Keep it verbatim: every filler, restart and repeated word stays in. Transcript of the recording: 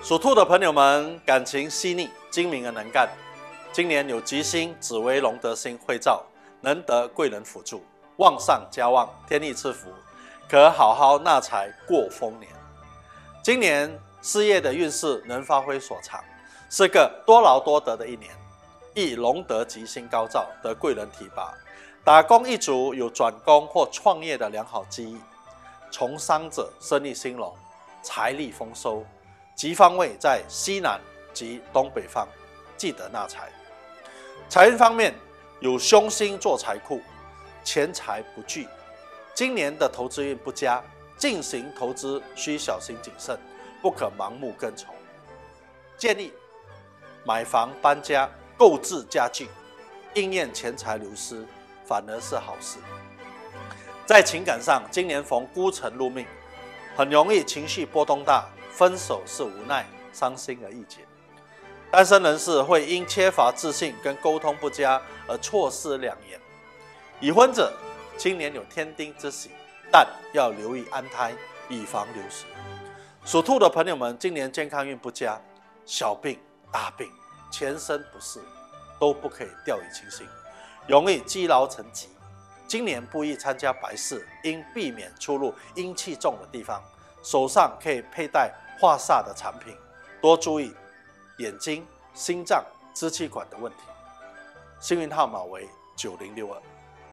属兔的朋友们，感情细腻、精明而能干。今年有吉星紫微龙德星会照，能得贵人辅助，旺上加旺，天意赐福，可好好纳财过丰年。今年事业的运势能发挥所长，是个多劳多得的一年。亦龙德吉星高照，得贵人提拔，打工一族有转工或创业的良好机遇。从商者生意兴隆，财力丰收。吉方位在西南及东北方，记得纳财。财运方面，有凶星做财库，钱财不聚。今年的投资运不佳，进行投资需小心谨慎，不可盲目跟从。建议买房搬家、购置家具，应验钱财流失，反而是好事。在情感上，今年逢孤城入命，很容易情绪波动大，分手是无奈、伤心而易解。单身人士会因缺乏自信跟沟通不佳而错失良缘。已婚者今年有添丁之喜，但要留意安胎，以防流失。属兔的朋友们，今年健康运不佳，小病、大病、全身不适都不可以掉以轻心，容易积劳成疾。今年不宜参加白事，应避免出入阴气重的地方。手上可以佩戴化煞的产品，多注意眼睛、心脏、支气管的问题。幸运号码为九零六二。